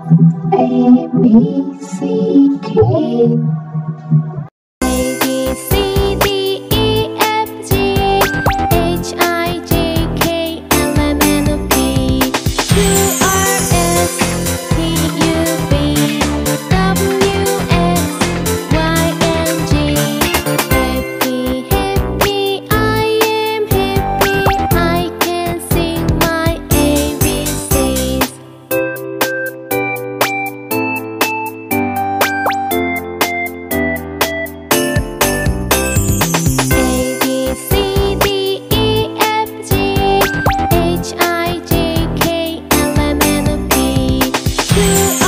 A, B, C, D. A, B, C, D, E, F, G, H, I, J, K, L, M, N, O, P, Q, R, S, T, U, V, W, X, Y, and Z. Happy, happy, I am happy. I can sing my ABCs. A, B, C, D, E, F, G, H, I, J, K, L, M, N, O, P, Q,